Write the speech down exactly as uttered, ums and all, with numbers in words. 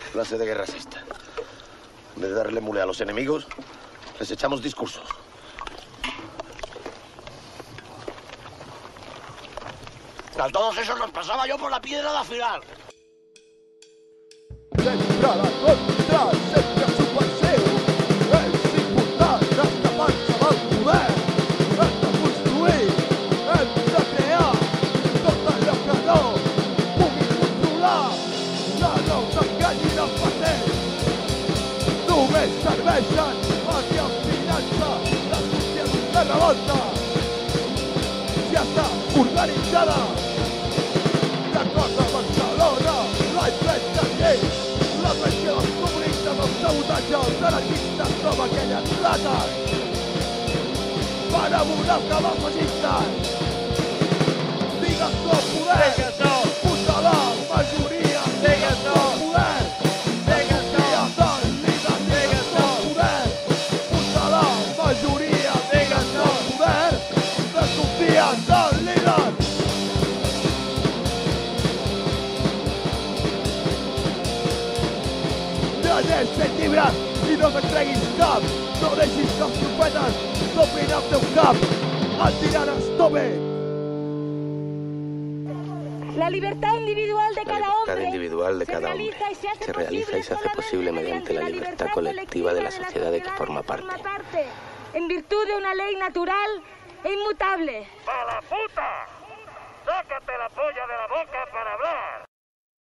clase de guerra es esta? En vez de darle mule a los enemigos, les echamos discursos. A todos esos los pasaba yo por la piedra de afilar. Centrada contra, sempre a su paseo. És important escapar-se del poder. Hem de construir, hem de crear tot allò que no pugui controlar. Que no ens enganyin els partits. Només serveixen perquè al finança la societat de revolta ja està organitzada. D'acord a Barcelona, l'any trenta-sis, la pressió dels comunistes, el sabotatge dels anarquistes com aquelles rates van abonar els cabals feixistes. Digues no al poder, Digues no. puja la majoria. Digues no. al poder, Digues no. del líder. Digues no al poder, puja la majoria. Digues no. al poder, desconfies del líder. Llegeix llibres i no t'entreguis cap. No deixis que els profetes topin el teu cap. Et diran estope. La libertad individual de La cada libertad hombre individual de se cada hombre realiza y se hace se realiza y se hace posible mediante la libertad colectiva de la sociedad de que forma parte. en virtud de una ley natural e inmutable. ¡A la puta! ¡Sácate la polla de la boca para hablar!